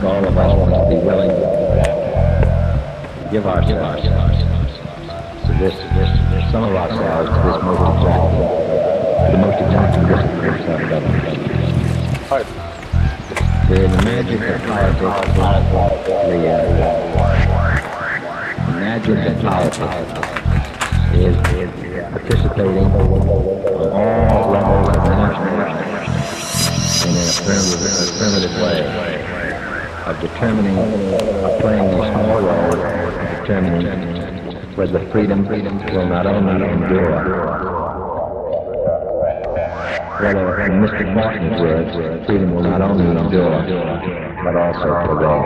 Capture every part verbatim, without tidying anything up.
all of us must be willing to give ourselves to this, this, this, some of ourselves to this most exacting, to the most exacting discipline of self-government. The, the magic of politics, the, uh, the magic of politics is, is participating on all levels of national life in an affirmative, affirmative way of determining, of playing a small role of determining whether freedom will not only endure, whether, in Mister Martin's words, freedom will not only endure, but also prevail.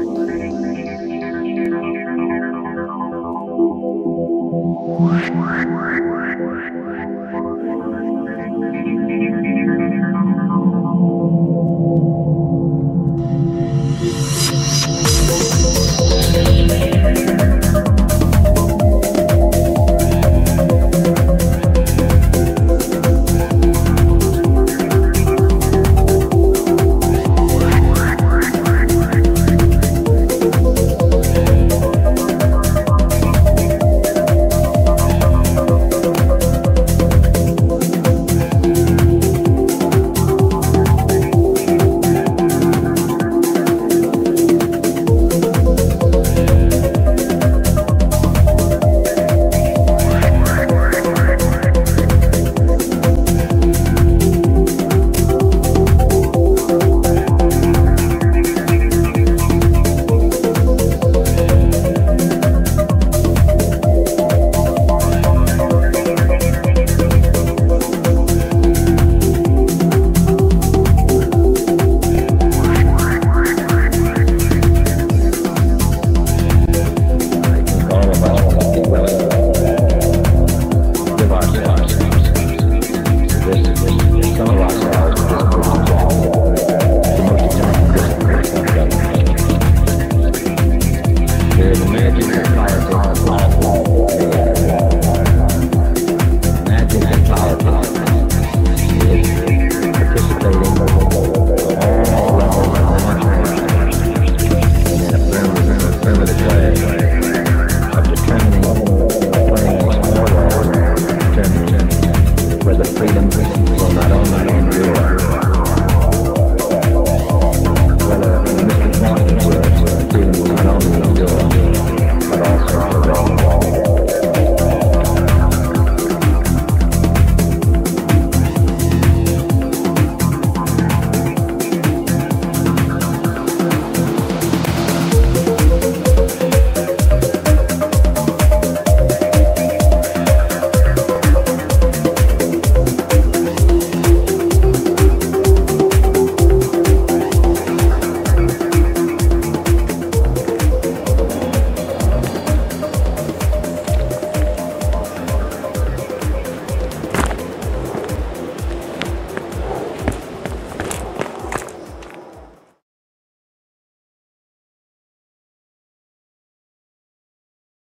What?